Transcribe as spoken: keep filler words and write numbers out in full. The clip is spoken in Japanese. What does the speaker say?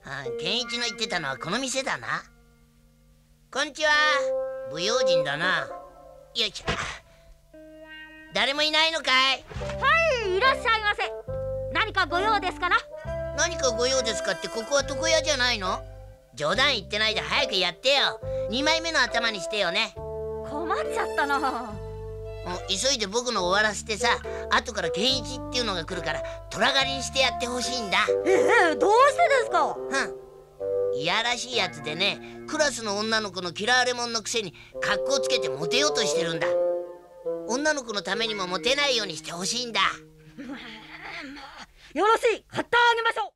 あ、健一の言ってたのはこの店だな。こんにちは。不用心だな。よいしょ。誰もいないのかい？ はい、いらっしゃいませ。何かご用ですかな？ 何かご用ですかって、ここは床屋じゃないの？冗談言ってないで早くやってよ。にまいめの頭にしてよね。 困っちゃったな。 急いで僕の終わらせてさ、後から健一っていうのが来るから虎狩りにしてやってほしいんだ。 ええ、どうしてですか？ うん、いやらしいやつでね、クラスの女の子の嫌われ者のくせに格好つけてモテようとしてるんだ。女の子のためにもモテないようにしてほしいんだ。 よろしい、買ってあげましょう。